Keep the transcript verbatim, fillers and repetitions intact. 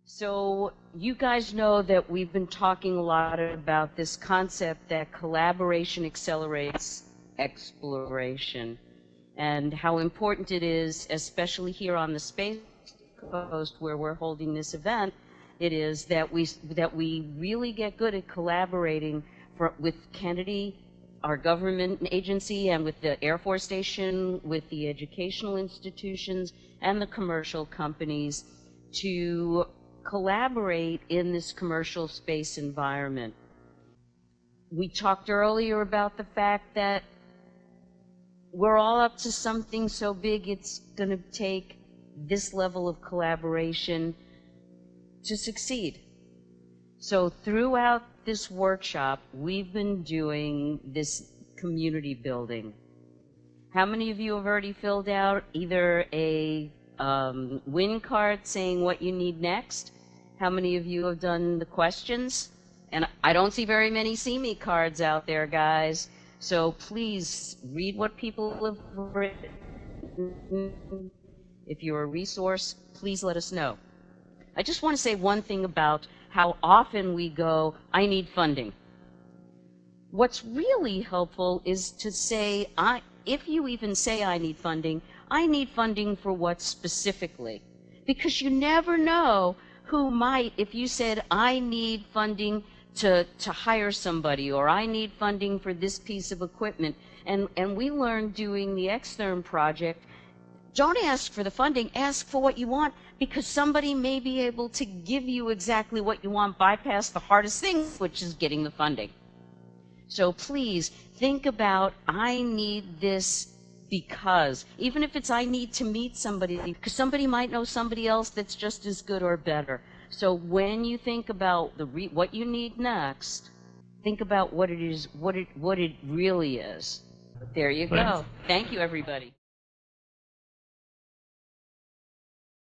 So you guys know that we've been talking a lot about this concept that collaboration accelerates exploration, and how important it is, especially here on the Space Coast where we're holding this event, it is that we that we really get good at collaborating for, with Kennedy, our government agency, and with the Air Force Station, with the educational institutions and the commercial companies to collaborate in this commercial space environment. We talked earlier about the fact that we're all up to something so big it's going to take this level of collaboration to succeed. So throughout this workshop, we've been doing this community building. How many of you have already filled out either a um, win card saying what you need next? How many of you have done the questions? And I don't see very many see me cards out there, guys. So please read what people have written. If you're a resource, please let us know. I just want to say one thing about how often we go, I need funding. What's really helpful is to say, I, if you even say I need funding, I need funding for what specifically? Because you never know who might, if you said, I need funding to, to hire somebody, or I need funding for this piece of equipment. And, and we learned doing the Xtherm project, don't ask for the funding, ask for what you want, because somebody may be able to give you exactly what you want, bypass the hardest thing, which is getting the funding. So please think about, I need this because, even if it's I need to meet somebody, because somebody might know somebody else that's just as good or better. So when you think about the re what you need next, think about what it is, what it, what it really is. There you Thanks. go. Thank you, everybody.